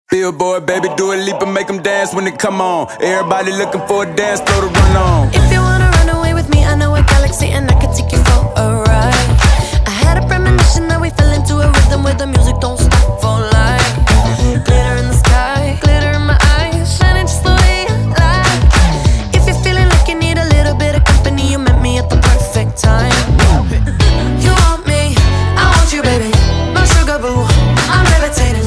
Billboard, baby, do a leap and make them dance when they come on. Everybody looking for a dance floor to run on. If you wanna run away with me, I know a galaxy and I can take you for a ride. I had a premonition that we fell into a rhythm where the music don't stop for life. Glitter in the sky, glitter in my eyes, shining just the way I like. If you're feeling like you need a little bit of company, you met me at the perfect time. You want me, I want you, baby, my sugar boo, I'm levitating.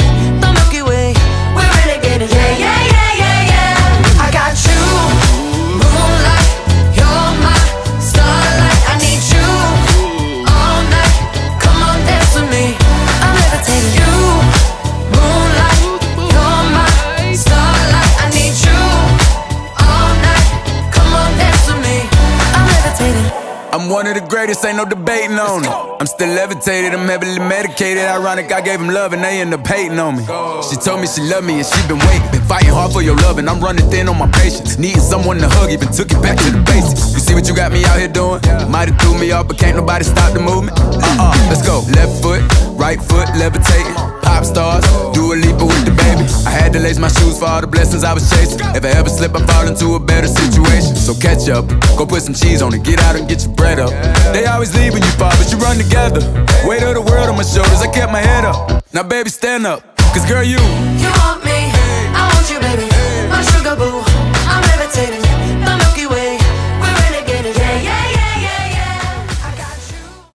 I'm one of the greatest, ain't no debating on it. I'm still levitated, I'm heavily medicated. Ironic, I gave him love and they end up hating on me. She told me she loved me and she been waiting. Been fighting hard for your love and I'm running thin on my patience. Needing someone to hug, even took it back to the basics. You see what you got me out here doing? Might have threw me off, but can't nobody stop the movement. Let's go. Left foot, right foot, levitating. Pop stars, do a leap with the baby. I had to lace my shoes for all the blessings I was chasing. If I ever slip, I fall into a better situation. So catch up, go put some cheese on it, get out and get your bread up. They always leave when you fall, but you run together. Weight of the world on my shoulders, I kept my head up. Now baby, stand up, cause girl, you want me, I want you, baby.